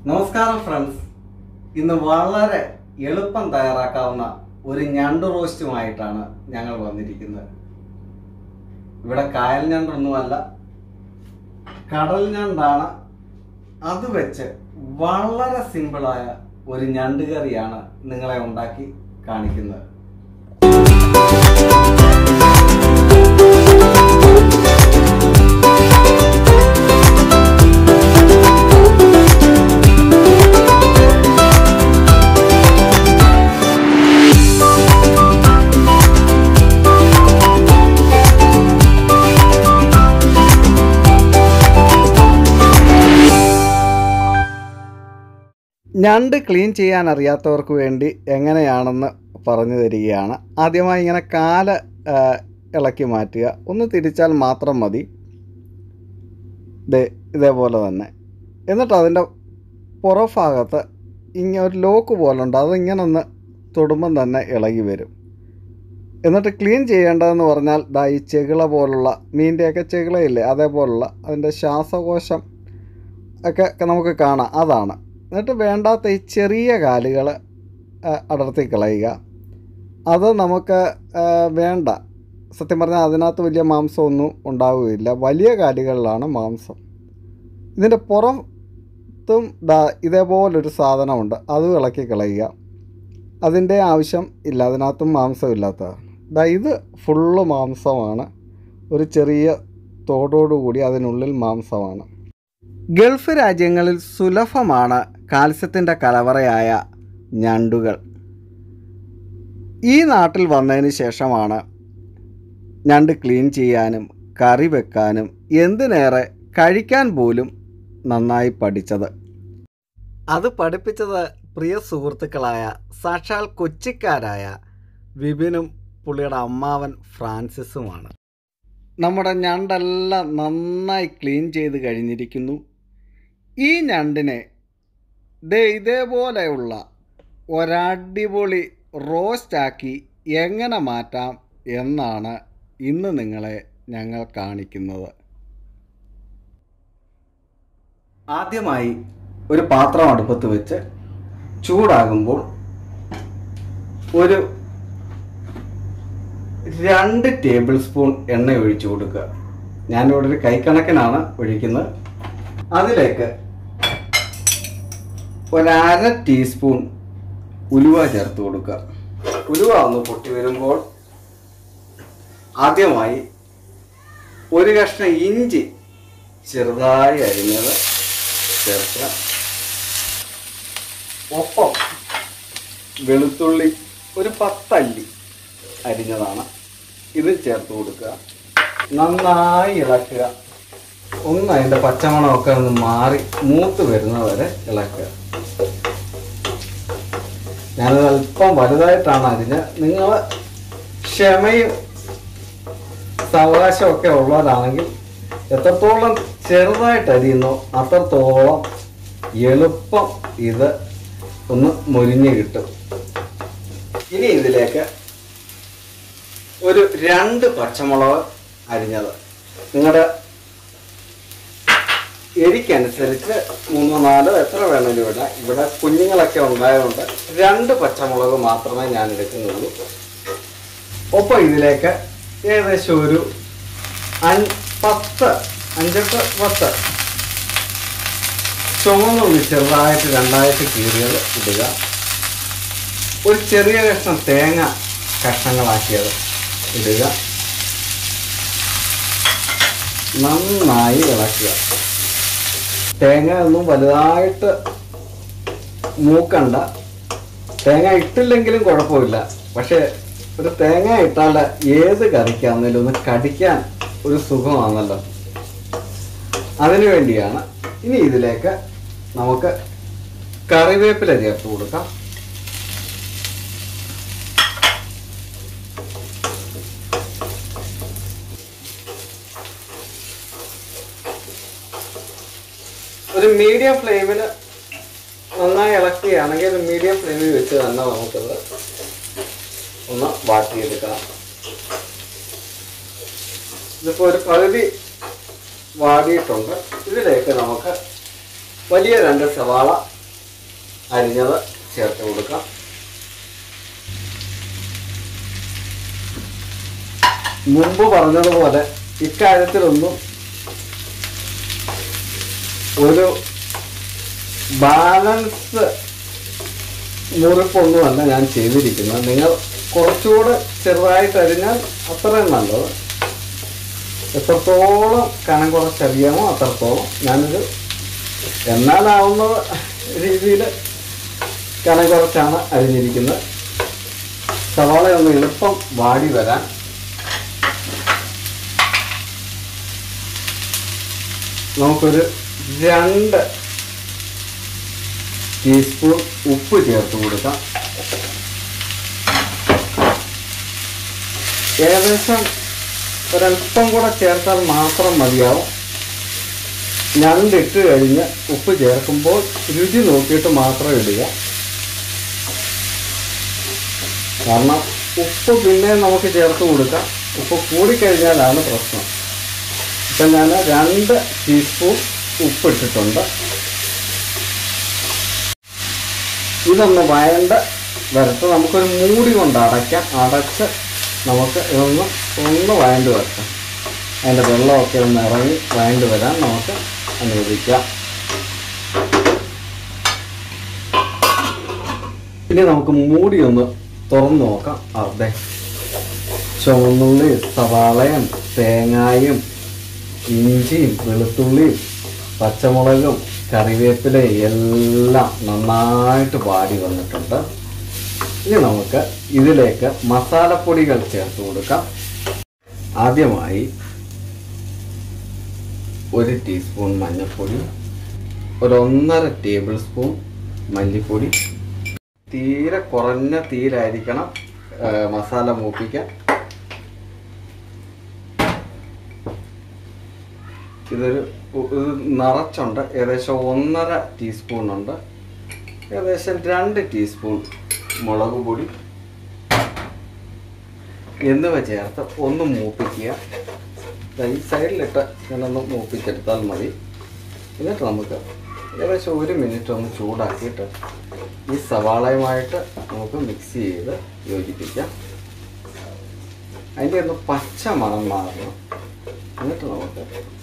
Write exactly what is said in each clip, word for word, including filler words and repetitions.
നമസ്കാരം ഫ്രണ്ട്സ്, ഇന്ന് വളരെ എളുപ്പം തയ്യാറാക്കാവുന്ന ഒരു ഞണ്ട് റോസ്റ്റുമായിട്ടാണ് ഞങ്ങൾ വന്നിരിക്കുന്നത്. ഇവിടെ കായൽ ഞണ്ടൊന്നുമല്ല, കടൽ ഞണ്ടാണ്. അത് വെച്ച് വളരെ സിമ്പിളായ ഒരു ഞണ്ട് കറിയാണ് നിങ്ങളെ ഉണ്ടാക്കി കാണിക്കുന്നത്. ഞണ്ട് ക്ലീൻ ചെയ്യാൻ അറിയാത്തവർക്ക് വേണ്ടി എങ്ങനെയാണെന്ന് പറഞ്ഞു തരികയാണ്. ആദ്യമായി ഇങ്ങനെ കാല് ഇളക്കി മാറ്റുക, ഒന്ന് തിരിച്ചാൽ മാത്രം മതി. ഇതേപോലെ തന്നെ. എന്നിട്ട് അതിൻ്റെ പുറഭാഗത്ത് ഇങ്ങനെ ഒരു ലോക്ക് പോലുണ്ട്, അതിങ്ങനെ ഒന്ന് തൊടുമ്പം തന്നെ ഇളകി വരും. എന്നിട്ട് ക്ലീൻ ചെയ്യേണ്ടതെന്ന് പറഞ്ഞാൽ ദാ ഈ ചെകിള പോലുള്ള, മീൻ്റെയൊക്കെ ചെകിളയില്ലേ, അതേപോലുള്ള അതിൻ്റെ ശ്വാസകോശം ഒക്കെ നമുക്ക് കാണാം, അതാണ്. എന്നിട്ട് വേണ്ടാത്ത ഈ ചെറിയ കാലുകൾ അടർത്തി കളയുക. അത് നമുക്ക് വേണ്ട. സത്യം പറഞ്ഞാൽ അതിനകത്ത് വലിയ മാംസമൊന്നും ഉണ്ടാവുകയില്ല, വലിയ കാലുകളിലാണ് മാംസം. ഇതിൻ്റെ പുറത്തും ദാ ഇതേപോലൊരു സാധനമുണ്ട്, അതും ഇളക്കി കളയുക. അതിൻ്റെ ആവശ്യം ഇല്ല, അതിനകത്തും മാംസമില്ലാത്തതാണ്. ദാ ഇത് ഫുള്ള് മാംസമാണ്, ഒരു ചെറിയ തോടോടുകൂടി അതിനുള്ളിൽ മാംസമാണ്. ഗൾഫ് രാജ്യങ്ങളിൽ സുലഭമാണ് കാൽസ്യത്തിൻ്റെ കലവറയായ ഞണ്ടുകൾ. ഈ നാട്ടിൽ വന്നതിന് ശേഷമാണ് ഞണ്ട് ക്ലീൻ ചെയ്യാനും കറി വെക്കാനും എന്തിനേറെ കഴിക്കാൻ പോലും നന്നായി പഠിച്ചത്. അത് പഠിപ്പിച്ചത് പ്രിയ സുഹൃത്തുക്കളായ സാക്ഷാൽ കൊച്ചിക്കാരായ വിപിനും പുള്ളിയുടെ അമ്മാവൻ ഫ്രാൻസിസുമാണ്. നമ്മുടെ ഞണ്ടെല്ലാം നന്നായി ക്ലീൻ ചെയ്ത് കഴിഞ്ഞിരിക്കുന്നു. ഈ ഞണ്ടിനെ ദേ ഇതേപോലെയുള്ള ഒരടിപൊളി റോസ്റ്റാക്കി എങ്ങനെ മാറ്റാം എന്നാണ് ഇന്ന് നിങ്ങളെ ഞങ്ങൾ കാണിക്കുന്നത്. ആദ്യമായി ഒരു പാത്രം അടുപ്പത്ത് വെച്ച് ചൂടാകുമ്പോൾ ഒരു രണ്ട് ടേബിൾ സ്പൂൺ എണ്ണ ഒഴിച്ചു കൊടുക്കുക. ഞാനിവിടെ ഒരു കൈക്കണക്കിനാണ് ഒഴിക്കുന്നത്. അതിലേക്ക് ഒരര ടീസ്പൂൺ ഉലുവ ചേർത്ത് കൊടുക്കുക. ഉലുവ ഒന്ന് പൊട്ടി വരുമ്പോൾ ആദ്യമായി ഒരു കഷ്ണം ഇഞ്ചി ചെറുതായി അരിഞ്ഞത് ചേർക്കുക. ഒപ്പം വെളുത്തുള്ളി ഒരു പത്തല്ലി അരിഞ്ഞതാണ്, ഇത് ചേർത്ത് കൊടുക്കുക. നന്നായി ഇളക്കുക. ഒന്ന് അതിൻ്റെ പച്ചമണമൊക്കെ ഒന്ന് മാറി മൂത്ത് വരുന്നവരെ ഇളക്കുക. ഞാനത് അല്പം വലുതായിട്ടാണ് അരിഞ്ഞ്. നിങ്ങൾ ക്ഷമയും സാവകാശമൊക്കെ ഉള്ളവരാണെങ്കിൽ എത്രത്തോളം ചെറുതായിട്ട് അരിയുന്നോ അത്രത്തോളം എളുപ്പം ഇത് ഒന്ന് മുരിഞ്ഞ് കിട്ടും. ഇനി ഇതിലേക്ക് ഒരു രണ്ട് പച്ചമുളക് അരിഞ്ഞത്, നിങ്ങളുടെ എരിക്കനുസരിച്ച് മൂന്നോ നാലോ എത്ര വേണമെങ്കിലും ഇടാം. ഇവിടെ കുഞ്ഞുങ്ങളൊക്കെ ഉണ്ടായതുകൊണ്ട് രണ്ട് പച്ചമുളക് മാത്രമേ ഞാൻ എടുക്കുന്നുള്ളൂ. ഒപ്പം ഇതിലേക്ക് ഏകദേശം ഒരു പത്ത് അഞ്ചെട്ട് പത്ത് ചുവന്നുള്ളി ചെറുതായിട്ട് രണ്ടായിട്ട് കീറിയത് ഇടുക. ഒരു ചെറിയ കഷ്ണം തേങ്ങ കഷ്ണങ്ങളാക്കിയത് ഇടുക. നന്നായി ഇളക്കുക. തേങ്ങ ഒന്നും വലുതായിട്ട് മൂക്കണ്ട. തേങ്ങ ഇട്ടില്ലെങ്കിലും കുഴപ്പമില്ല, പക്ഷേ ഒരു തേങ്ങ ഇട്ടാൽ ഏത് കറിക്കാണെങ്കിലും ഒന്ന് കടിക്കാൻ ഒരു സുഖമാണല്ലോ, അതിനു വേണ്ടിയാണ്. ഇനി ഇതിലേക്ക് നമുക്ക് കറിവേപ്പില ചേർത്ത് കൊടുക്കാം. ഒരു മീഡിയം ഫ്ലെയിമിൽ നന്നായി ഇളക്കുകയാണെങ്കിൽ ഒരു മീഡിയം ഫ്ലെയിമിൽ വെച്ച് തന്നെ നമുക്കത് ഒന്ന് വാട്ടിയെടുക്കണം. ഇതിപ്പോൾ ഒരു പകുതി വാടിയിട്ടുണ്ട്. ഇതിലേക്ക് നമുക്ക് വലിയ രണ്ട് സവാള അരിഞ്ഞത് ചേർത്ത് കൊടുക്കാം. മുമ്പ് പറഞ്ഞതുപോലെ ഇക്കാര്യത്തിലൊന്നും ഒരു ബാലൻസ് മുറിപ്പൊന്നുമല്ല ഞാൻ ചെയ്തിരിക്കുന്നത്. നിങ്ങൾ കുറച്ചുകൂടെ ചെറുതായിട്ട് അരിഞ്ഞാൽ അത്രയും നല്ലത്. എത്രത്തോളം കനം കുറച്ചറിയാമോ അത്രത്തോളം ഞാനൊരു എന്നാലാവുന്ന രീതിയിൽ കനം കുറച്ചാണ് അരിഞ്ഞിരിക്കുന്നത്. സവാള ഒന്ന് എളുപ്പം വാടി വരാൻ നമുക്കൊരു രണ്ട് ടീസ്പൂൺ ഉപ്പ് ചേർത്ത് കൊടുക്കാം. ഏകദേശം ഒരല്പം കൂടെ ചേർത്താൽ മാത്രം മതിയാവും. ഞണ്ടിട്ട് കഴിഞ്ഞ് ഉപ്പ് ചേർക്കുമ്പോൾ രുചി നോക്കിയിട്ട് മാത്രം ഇടുക. കാരണം ഉപ്പ് പിന്നെ നമുക്ക് ചേർത്ത് കൊടുക്കാം. ഉപ്പ് കൂടിക്കഴിഞ്ഞാലാണ് പ്രശ്നം. ഇപ്പം ഞാൻ രണ്ട് ടീസ്പൂൺ ഉപ്പ് ഇട്ടിട്ടുണ്ട്. ഇതൊന്ന് വഴണ്ട വരട്ട് നമുക്കൊരു മൂടി കൊണ്ട് അടയ്ക്കാം. അടച്ച് നമുക്ക് ഇതൊന്ന് ഒന്ന് വഴണ്ട് വരട്ടെ. അതിൻ്റെ വെള്ളമൊക്കെ ഒന്ന് ഇറങ്ങി വഴണ്ട് വരാൻ നമുക്ക് അനുവദിക്കാം. ഇനി നമുക്ക് മൂടി ഒന്ന് തുറന്ന് നോക്കാം. അതെ, ചുവന്നുള്ളി, സവാളയും തേങ്ങായും ഇഞ്ചിയും വെളുത്തുള്ളിയും പച്ചമുളകും കറിവേപ്പിലയും എല്ലാം നന്നായിട്ട് വാടി വന്നിട്ടുണ്ട്. ഇനി നമുക്ക് ഇതിലേക്ക് മസാലപ്പൊടികൾ ചേർത്ത് കൊടുക്കാം. ആദ്യമായി ഒരു ടീസ്പൂൺ മഞ്ഞൾപ്പൊടി, ഒരു ഒന്നര ടേബിൾ സ്പൂൺ മല്ലിപ്പൊടി. തീരെ കുറഞ്ഞ തീയിലായിരിക്കണം മസാല മൂപ്പിക്കാൻ. ഇതൊരു നിറച്ചുണ്ട്. ഏകദേശം ഒന്നര ടീസ്പൂൺ ഉണ്ട്. ഏകദേശം രണ്ട് ടീസ്പൂൺ മുളക് പൊടി എന്നിവ ചേർത്ത് ഒന്ന് മൂപ്പിക്കുക. ഈ സൈഡിലിട്ട് ഞാനൊന്ന് മൂപ്പിച്ചെടുത്താൽ മതി. എന്നിട്ട് നമുക്ക് ഏകദേശം ഒരു മിനിറ്റ് ഒന്ന് ചൂടാക്കിയിട്ട് ഈ സവാളയുമായിട്ട് നമുക്ക് മിക്സ് ചെയ്ത് യോജിപ്പിക്കാം. അതിൻ്റെ ഒന്ന് പച്ച മണം മാറണം. എന്നിട്ട് നമുക്ക്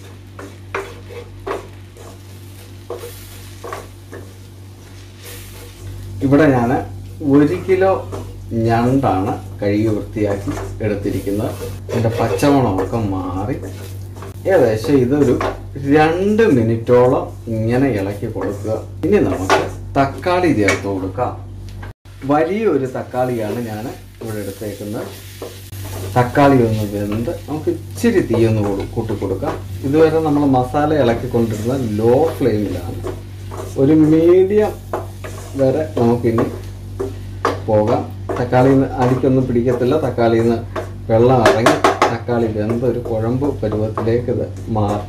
ഇവിടെ ഞാൻ ഒരു കിലോ ഞണ്ടാണ് കഴുകി വൃത്തിയാക്കി എടുത്തിരിക്കുന്നത്. ഇതിൻ്റെ പച്ചമണമൊക്കെ മാറി ഏകദേശം ഇതൊരു രണ്ട് മിനിറ്റോളം ഇങ്ങനെ ഇളക്കി കൊടുക്കുക. ഇനി നമുക്ക് തക്കാളി ചേർത്ത് കൊടുക്കാം. വലിയൊരു തക്കാളിയാണ് ഞാൻ ഇവിടെ എടുത്തേക്കുന്നത്. തക്കാളി ഒന്ന് വെന്ത് നമുക്ക് ഇച്ചിരി തീയൊന്ന് കൂട്ടി കൊടുക്കാം. ഇതുവരെ നമ്മൾ മസാല ഇളക്കിക്കൊണ്ടിരുന്ന ലോ ഫ്ലെയിമിലാണ്. ഒരു മീഡിയം വരെ നമുക്കിനി പോകാം. തക്കാളിയിൽ നിന്ന് അടിക്കൊന്നും പിടിക്കത്തില്ല. തക്കാളിയിൽ നിന്ന് വെള്ളം ഇറങ്ങി തക്കാളി വെന്ത് ഒരു കുഴമ്പ് പരുവത്തിലേക്ക് ഇത് മാറും.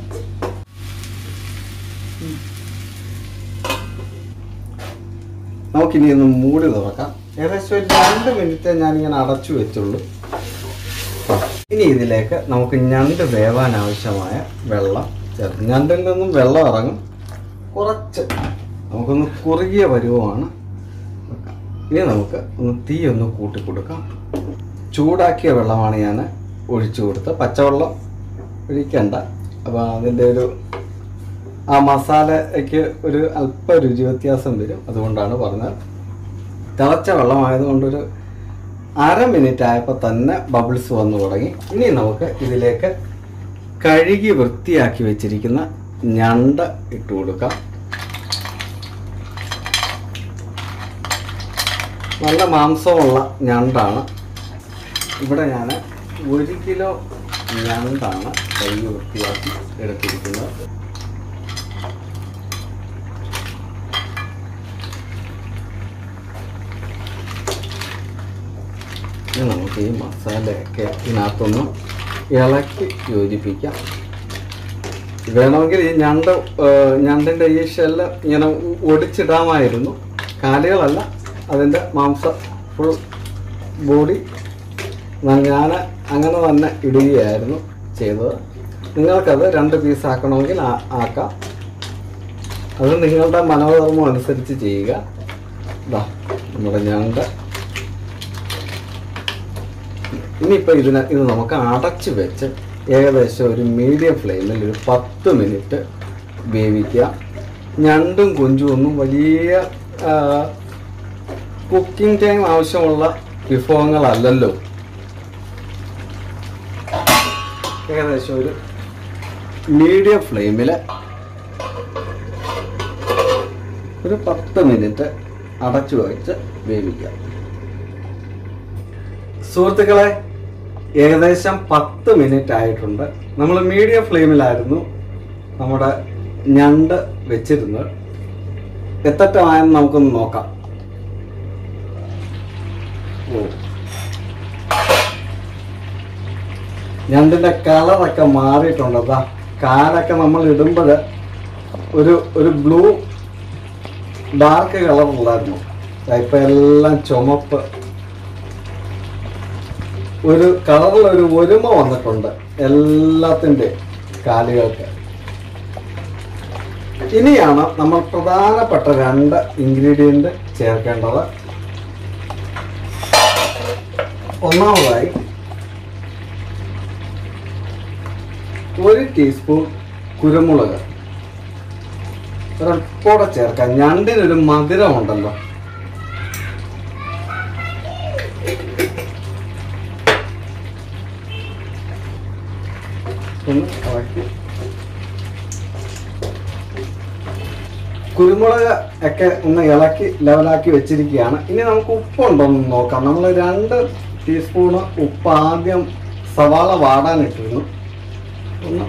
നമുക്കിനി ഒന്ന് മൂടി തുറക്കാം. ഏകദേശം ഒരു രണ്ട് മിനിറ്റ് ഞാനിങ്ങനെ അടച്ചു വെച്ചുള്ളൂ. ഇനി ഇതിലേക്ക് നമുക്ക് ഞണ്ട് വേവാൻ ആവശ്യമായ വെള്ളം ചേർത്ത്, ഞണ്ടിൽ നിന്നും വെള്ളം ഇറങ്ങും. കുറച്ച് നമുക്കൊന്ന് കുറുകിയ പരുവമാണ്. ഇനി നമുക്ക് ഒന്ന് തീ ഒന്ന് കൂട്ടി കൊടുക്കാം. ചൂടാക്കിയ വെള്ളമാണ് ഞാൻ ഒഴിച്ചു കൊടുത്തത്. പച്ചവെള്ളം ഒഴിക്കണ്ട. അപ്പോൾ അതിൻ്റെ ഒരു ആ മസാലയ്ക്ക് ഒരു അല്പ രുചി വ്യത്യാസം വരും. അതുകൊണ്ടാണ് പറഞ്ഞത്. തിളച്ച വെള്ളമായതുകൊണ്ടൊരു അര മിനിറ്റ് ആയപ്പോൾ തന്നെ ബബിൾസ് വന്നു തുടങ്ങി. ഇനി നമുക്ക് ഇതിലേക്ക് കഴുകി വൃത്തിയാക്കി വെച്ചിരിക്കുന്ന ഞണ്ട് ഇട്ട് കൊടുക്കാം. നല്ല മാംസമുള്ള ഞണ്ടാണ്. ഇവിടെ ഞാൻ ഒരു കിലോ ഞണ്ടാണ് കഴുകി വൃത്തിയാക്കി എടുത്തിരിക്കുന്നത്. നമുക്ക് ഈ മസാലയൊക്കെ ഇതിനകത്തൊന്ന് ഇളക്കി യോജിപ്പിക്കാം. വേണമെങ്കിൽ ഈ ഞണ്ട് ഞണ്ടിൻ്റെ ഈ ഷെല്ല് ഇങ്ങനെ ഒടിച്ചിടാമായിരുന്നു. കാലുകളല്ല, അതിൻ്റെ മാംസം ഫുൾ ബോഡി ഞാൻ അങ്ങനെ തന്നെ ഇടുകയായിരുന്നു ചെയ്തത്. നിങ്ങൾക്കത് രണ്ട് പീസ് ആക്കണമെങ്കിൽ ആക്കാം. അത് നിങ്ങളുടെ മനോധർമ്മം അനുസരിച്ച് ചെയ്യുക. ഇതാ നമ്മുടെ ഞണ്ട്. ഇനിയിപ്പോൾ ഇതിന് ഇത് നമുക്ക് അടച്ച് വെച്ച് ഏകദേശം ഒരു മീഡിയം ഫ്ലെയിമിൽ ഒരു പത്ത് മിനിറ്റ് വേവിക്കുക. ഞണ്ടും കൊഞ്ചും ഒന്നും വലിയ കുക്കിംഗ് ടൈം ആവശ്യമുള്ള വിഭവങ്ങളല്ലല്ലോ. ഏകദേശം ഒരു മീഡിയം ഫ്ലെയിമിൽ ഒരു പത്ത് മിനിറ്റ് അടച്ചു വെച്ച് വേവിക്കുക. സുഹൃത്തുക്കളെ, ഏകദേശം പത്ത് മിനിറ്റ് ആയിട്ടുണ്ട്. നമ്മൾ മീഡിയം ഫ്ലെയിമിലായിരുന്നു നമ്മുടെ ഞണ്ട് വെച്ചിരുന്നത്. എത്തട്ടമായെന്ന് നമുക്കൊന്ന് നോക്കാം. ഓ, ഞണ്ടിൻ്റെ കളറൊക്കെ മാറിയിട്ടുണ്ട്. അതാ കാലൊക്കെ നമ്മൾ ഇടുമ്പോൾ ഒരു ഒരു ബ്ലൂ ഡാർക്ക് കളറുള്ളായിരുന്നു. ഇപ്പം എല്ലാം ചുമപ്പ്, ഒരു കളറിലൊരു ഒരുമ വന്നിട്ടുണ്ട് എല്ലാത്തിൻ്റെ കാലുകൾക്ക്. ഇനിയാണ് നമ്മൾ പ്രധാനപ്പെട്ട രണ്ട് ഇൻഗ്രീഡിയൻറ്റ് ചേർക്കേണ്ടത്. ഒന്നാമതായി ഒരു ടീസ്പൂൺ കുരുമുളക് ഒരൽപ്പോടെ ചേർക്കാം. ഞണ്ടിനൊരു മധുരമുണ്ടല്ലോ. ഒന്ന് ഇളക്കി. കുരുമുളക് ഒക്കെ ഒന്ന് ഇളക്കി ലെവലാക്കി വെച്ചിരിക്കുകയാണ്. ഇനി നമുക്ക് ഉപ്പുണ്ടോന്ന് നോക്കാം. നമ്മൾ രണ്ട് ടീസ്പൂണ് ഉപ്പ് ആദ്യം സവാള വാടാനിട്ടിരുന്നു. ഒന്ന്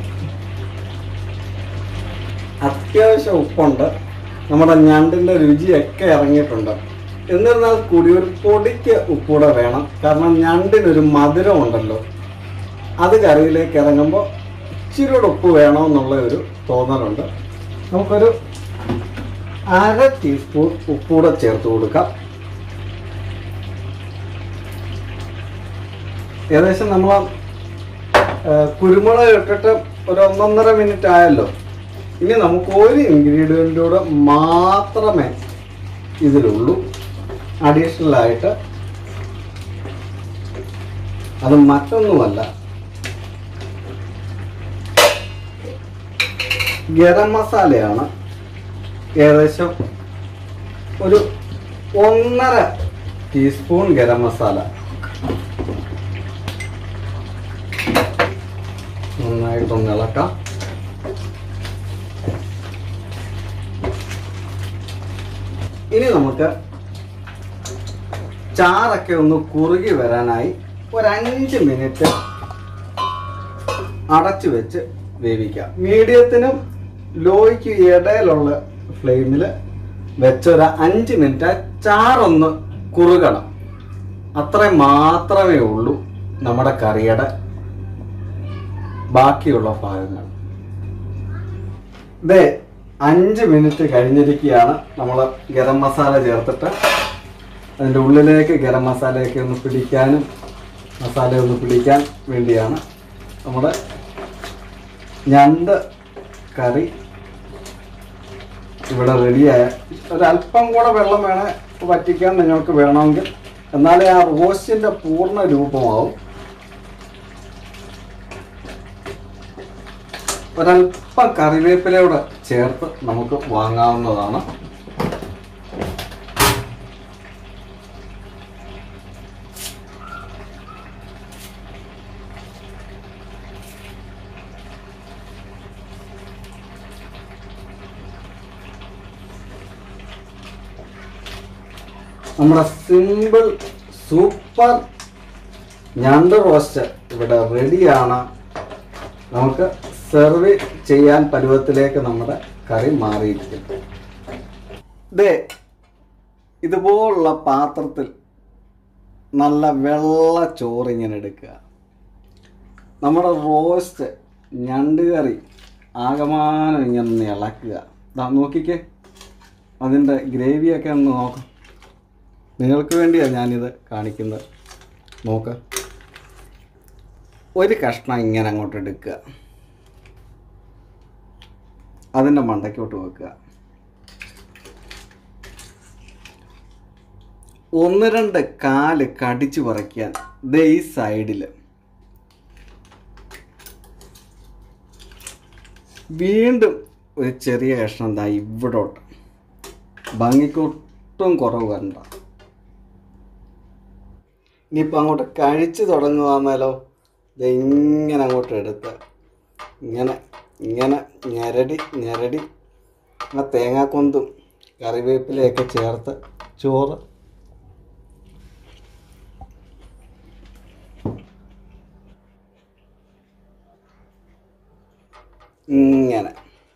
അത്യാവശ്യം ഉപ്പുണ്ട്. നമ്മുടെ ഞണ്ടിൻ്റെ രുചിയൊക്കെ ഇറങ്ങിയിട്ടുണ്ട്. എന്നിരുന്നാൽ കൂടി ഒരു പൊടിക്ക് ഉപ്പൂടെ വേണം. കാരണം ഞണ്ടിനൊരു മധുരമുണ്ടല്ലോ. അത് കറിയിലേക്ക് ഇറങ്ങുമ്പോൾ ഇച്ചിരി കൂടെ ഉപ്പ് വേണമെന്നുള്ള ഒരു തോന്നലുണ്ട്. നമുക്കൊരു അര ടീസ്പൂൺ ഉപ്പൂടെ ചേർത്ത് കൊടുക്കാം. ഏകദേശം നമ്മൾ കുരുമുളക് ഇട്ടിട്ട് ഒരു ഒന്നൊന്നര മിനിറ്റ് ആയല്ലോ. ഇനി നമുക്ക് ഒരു ഇൻഗ്രീഡിയൻറ്റൂടെ മാത്രമേ ഇതിലുള്ളൂ അഡീഷണലായിട്ട്. അത് മറ്റൊന്നുമല്ല, ഗരം മസാലയാണ്. ഏകദേശം ഒരു ഒന്നര ടീസ്പൂൺ ഗരം മസാല നന്നായിട്ടൊന്ന് ഇളക്കാം. ഇനി നമുക്ക് ചാറൊക്കെ ഒന്ന് കുറുകി വരാനായി ഒരു അഞ്ച് മിനിറ്റ് അടച്ചു വെച്ച് വേവിക്കാം. മീഡിയത്തിനും ലോയ്ക്ക് ഇടയിലുള്ള ഫ്ലെയിമിൽ വെച്ചൊരു അഞ്ച് മിനിറ്റ് ചാറൊന്ന് കുറുകണം. അത്രയും മാത്രമേ ഉള്ളൂ നമ്മുടെ കറിയുടെ ബാക്കിയുള്ള ഭാഗങ്ങൾ. ഇതേ അഞ്ച് മിനിറ്റ് കഴിഞ്ഞിരിക്കുകയാണ്. നമ്മൾ ഗരം മസാല ചേർത്തിട്ട് അതിൻ്റെ ഉള്ളിലേക്ക് ഗരം മസാലയൊക്കെ ഒന്ന് പിടിക്കാനും മസാല ഒന്ന് പിടിക്കാൻ വേണ്ടിയാണ് നമ്മുടെ ഞണ്ട് കറി ഇവിടെ റെഡിയായ. ഒരല്പം കൂടെ വെള്ളം വേണേ വറ്റിക്കാൻ നിങ്ങൾക്ക് വേണമെങ്കിൽ, എന്നാലേ ആ റോസ്റ്റിൻ്റെ പൂർണ്ണ രൂപമാവും. ഒരല്പം കറിവേപ്പിലയോടെ ചേർത്ത് നമുക്ക് വാങ്ങാവുന്നതാണ്. നമ്മുടെ സിമ്പിൾ സൂപ്പർ ഞണ്ട് റോസ്റ്റ് ഇവിടെ റെഡിയാണ്. നമുക്ക് സെർവ് ചെയ്യാൻ പരുവത്തിലേക്ക് നമ്മുടെ കറി മാറിയിരിക്കും. ഇതേ ഇതുപോലുള്ള പാത്രത്തിൽ നല്ല വെള്ള ചോറിങ്ങനെ എടുക്കുക. നമ്മുടെ റോസ്റ്റ് ഞണ്ട് കറി ആകമാനം ഇങ്ങനെ ഇളക്കുക. ഇതാ നോക്കിക്കേ, അതിൻ്റെ ഗ്രേവിയൊക്കെ ഒന്ന് നോക്കാം. നിങ്ങൾക്ക് വേണ്ടിയാണ് ഞാനിത് കാണിക്കുന്നത്. നോക്കുക, ഒരു കഷ്ണം ഇങ്ങനെ അങ്ങോട്ട് എടുക്കുക, അതിൻ്റെ മണ്ടയ്ക്കോട്ട് വെക്കുക. ഒന്ന് രണ്ട് കാല് കടിച്ചു പറിക്കാൻ ദേ ഈ സൈഡിൽ, വീണ്ടും ഒരു ചെറിയ കഷ്ണം ദാ ഇവിടോട്ട്. ഭംഗിക്കൊട്ടും കുറവ് വരണ്ട. ഇനിയിപ്പോൾ അങ്ങോട്ട് കഴിച്ച് തുടങ്ങുവാന്നാലോ. ഇങ്ങനെ അങ്ങോട്ട് എടുത്ത് ഇങ്ങനെ ഇങ്ങനെ ഞെരടി ഞെരടി ആ തേങ്ങാക്കൊന്തും കറിവേപ്പിലയൊക്കെ ചേർത്ത് ചോറ് ഇങ്ങനെ.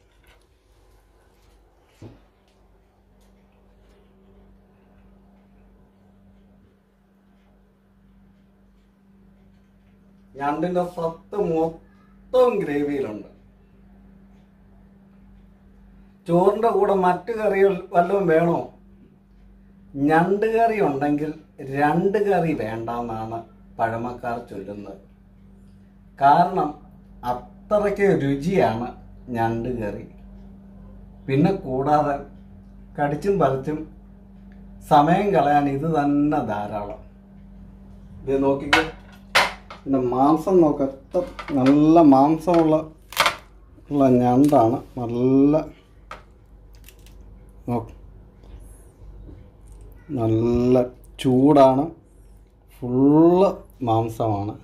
ഞണ്ടിൻ്റെ സത്ത് മൊത്തം ഗ്രേവിയിലുണ്ട്. ചോറിൻ്റെ കൂടെ മറ്റു കറികൾ വല്ലതും വേണോ? ഞണ്ട് കറി ഉണ്ടെങ്കിൽ രണ്ട് കറി വേണ്ടെന്നാണ് പഴമക്കാർ ചൊല്ലുന്നത്. കാരണം അത്രയ്ക്ക് രുചിയാണ് ഞണ്ട് കറി. പിന്നെ കൂടാതെ കടിച്ചും പറിച്ചും സമയം കളയാൻ ഇത് തന്നെ ധാരാളം. ഇത് നോക്കിക്കോ, പിന്നെ മാംസം നോക്കാം. എത്ര നല്ല മാംസമുള്ള ഉള്ള ഞണ്ടാണ്. നല്ല നോക്ക്, നല്ല ചൂടാണ്, ഫുള്ള് മാംസമാണ്.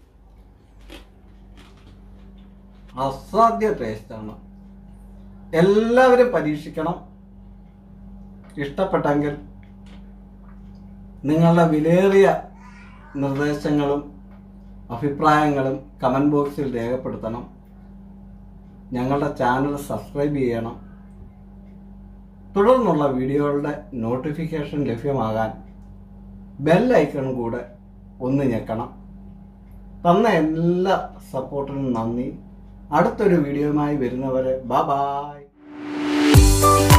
അസാധ്യ ടേസ്റ്റാണ്. എല്ലാവരും പരീക്ഷിക്കണം. ഇഷ്ടപ്പെട്ടെങ്കിൽ നിങ്ങളുടെ വിലയേറിയ നിർദ്ദേശങ്ങളും അഭിപ്രായങ്ങളും കമൻറ്റ് ബോക്സിൽ രേഖപ്പെടുത്തണം. ഞങ്ങളുടെ ചാനൽ സബ്സ്ക്രൈബ് ചെയ്യണം. തുടർന്നുള്ള വീഡിയോകളുടെ നോട്ടിഫിക്കേഷൻ ലഭ്യമാകാൻ ബെൽ ഐക്കൺ കൂടെ ഒന്ന് ഞെക്കണം. തന്ന എല്ലാ സപ്പോർട്ടിനും നന്ദി. അടുത്തൊരു വീഡിയോയുമായി വരുന്നവരെ ബൈ ബൈ.